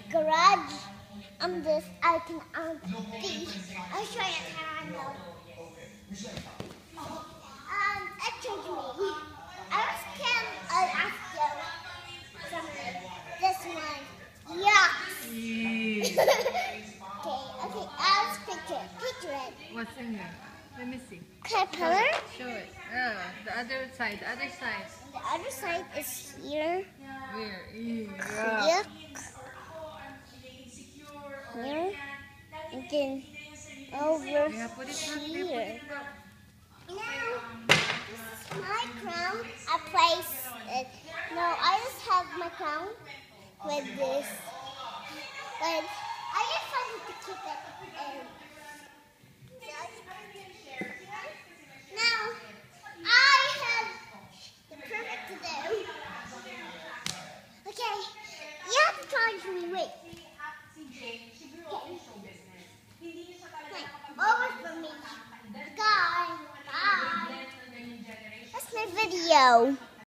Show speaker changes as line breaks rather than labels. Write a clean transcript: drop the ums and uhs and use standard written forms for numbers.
garage. I'm just acting on the. I'll show you how I know. Excuse me. I was can ask you something. This one. Yuck. Okay. I'll picture it.
What's in here? Let me see.
Caterpillar.
Show it. The other side. The other side.
The other side is here.
Where?
Yuck. Here. And then over here. Now, this is my crown. I place it. No, I just have my crown with this. But I just wanted to keep it in. Now, I have the perfect to do. Okay, you have to charge me. Wait. Over for me. Bye. That's my video.